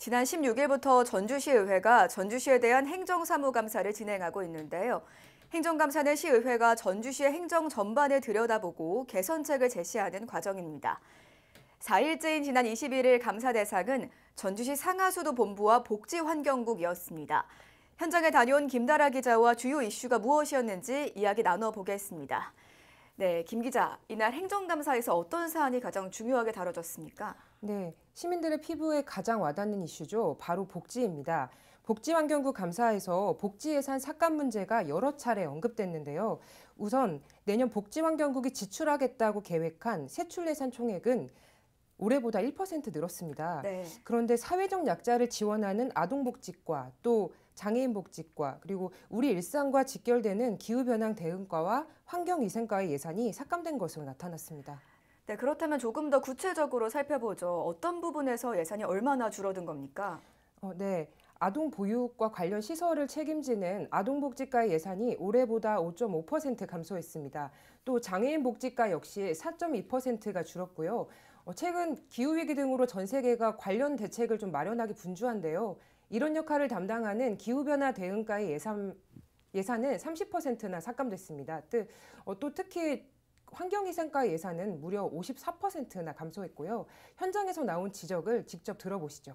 지난 16일부터 전주시의회가 전주시에 대한 행정사무감사를 진행하고 있는데요. 행정감사는 시의회가 전주시의 행정 전반을 들여다보고 개선책을 제시하는 과정입니다. 4일째인 지난 21일 감사 대상은 전주시 상하수도 본부와 복지환경국이었습니다. 현장에 다녀온 김다라 기자와 주요 이슈가 무엇이었는지 이야기 나눠보겠습니다. 네, 김 기자, 이날 행정감사에서 어떤 사안이 가장 중요하게 다뤄졌습니까? 네, 시민들의 피부에 가장 와닿는 이슈죠. 바로 복지입니다. 복지환경국 감사에서 복지예산 삭감 문제가 여러 차례 언급됐는데요. 우선 내년 복지환경국이 지출하겠다고 계획한 세출예산 총액은 올해보다 1% 늘었습니다. 네. 그런데 사회적 약자를 지원하는 아동복지과, 또 장애인복지과, 그리고 우리 일상과 직결되는 기후변화 대응과와 환경위생과의 예산이 삭감된 것으로 나타났습니다. 네, 그렇다면 조금 더 구체적으로 살펴보죠. 어떤 부분에서 예산이 얼마나 줄어든 겁니까? 네. 아동 보육과 관련 시설을 책임지는 아동복지과의 예산이 올해보다 5.5% 감소했습니다. 또 장애인 복지과 역시 4.2%가 줄었고요. 최근 기후위기 등으로 전 세계가 관련 대책을 좀 마련하기 분주한데요. 이런 역할을 담당하는 기후변화 대응과의 예산은 30%나 삭감됐습니다. 또 특히 환경위생과의 예산은 무려 54%나 감소했고요. 현장에서 나온 지적을 직접 들어보시죠.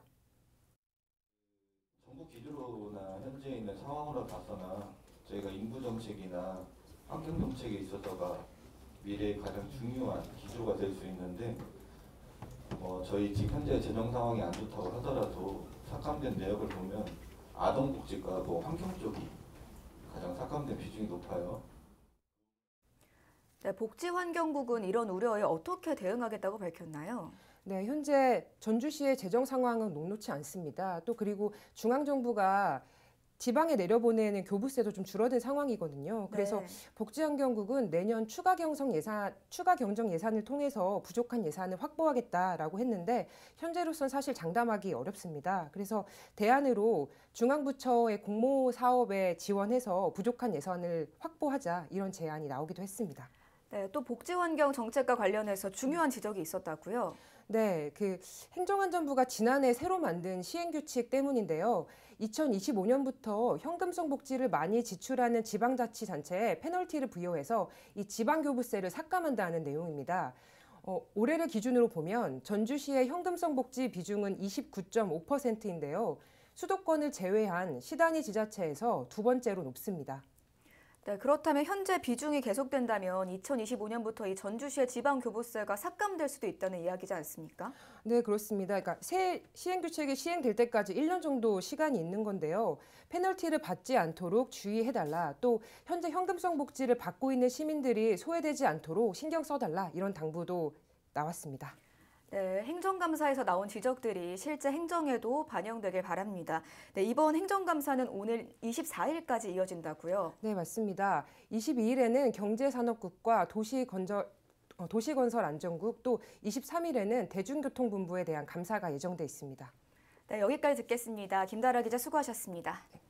정부 기조나 현재 있는 상황으로 봐서는 저희가 인구 정책이나 환경 정책에 있어서가 미래의 가장 중요한 기조가 될 수 있는데 저희 지금 현재 재정 상황이 안 좋다고 하더라도 삭감된 내역을 보면 아동복지과하고 환경 쪽이 가장 삭감된 비중이 높아요. 네, 복지환경국은 이런 우려에 어떻게 대응하겠다고 밝혔나요? 네, 현재 전주시의 재정 상황은 녹록치 않습니다. 또 그리고 중앙정부가 지방에 내려보내는 교부세도 좀 줄어든 상황이거든요. 그래서 네. 복지환경국은 내년 추가 경정 예산을 통해서 부족한 예산을 확보하겠다라고 했는데 현재로선 사실 장담하기 어렵습니다. 그래서 대안으로 중앙부처의 공모 사업에 지원해서 부족한 예산을 확보하자 이런 제안이 나오기도 했습니다. 네, 또 복지환경 정책과 관련해서 중요한 지적이 있었다고요? 네, 행정안전부가 지난해 새로 만든 시행규칙 때문인데요. 2025년부터 현금성 복지를 많이 지출하는 지방자치단체에 페널티를 부여해서 이 지방교부세를 삭감한다는 내용입니다. 올해를 기준으로 보면 전주시의 현금성 복지 비중은 29.5%인데요. 수도권을 제외한 시단위 지자체에서 두 번째로 높습니다. 네, 그렇다면 현재 비중이 계속된다면 2025년부터 이 전주시의 지방교부세가 삭감될 수도 있다는 이야기지 않습니까? 네, 그렇습니다. 그러니까 새 시행규칙이 시행될 때까지 1년 정도 시간이 있는 건데요. 페널티를 받지 않도록 주의해달라. 또 현재 현금성 복지를 받고 있는 시민들이 소외되지 않도록 신경 써달라. 이런 당부도 나왔습니다. 네, 행정감사에서 나온 지적들이 실제 행정에도 반영되길 바랍니다. 네, 이번 행정감사는 오늘 24일까지 이어진다고요? 네, 맞습니다. 22일에는 경제산업국과 도시건설안전국, 또 23일에는 대중교통본부에 대한 감사가 예정돼 있습니다. 네, 여기까지 듣겠습니다. 김다라 기자 수고하셨습니다.